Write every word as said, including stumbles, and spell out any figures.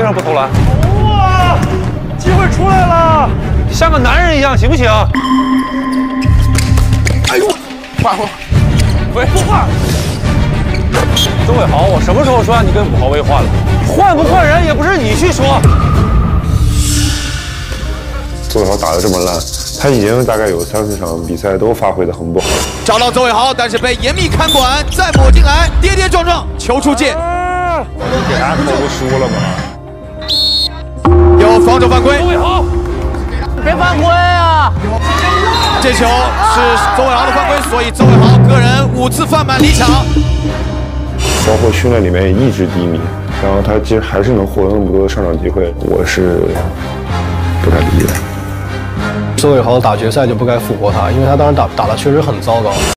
为啥不投篮？ 哇，机会出来了！ 像个男人一样，行不行？ 哎呦，换换，喂，不换。 周伟豪，我什么时候说让你跟武豪威换了？换不换人也不是你去说。 周伟豪打得这么烂，他已经大概有三四场比赛都发挥得很不好。 找到周伟豪，但是被严密看管，再抹进来，跌跌撞撞，球出界。 你给他投不输了吗？ 有防守犯规。 周伟豪， 别犯规啊！ 这球是周伟豪的犯规，所以周伟豪个人五次犯满离场。 包括训练里面也一直低迷，然后他其实还是能获得那么多的上场机会，我是不太理解。 周伟豪打决赛就不该复活他，因为他当时打打的确实很糟糕。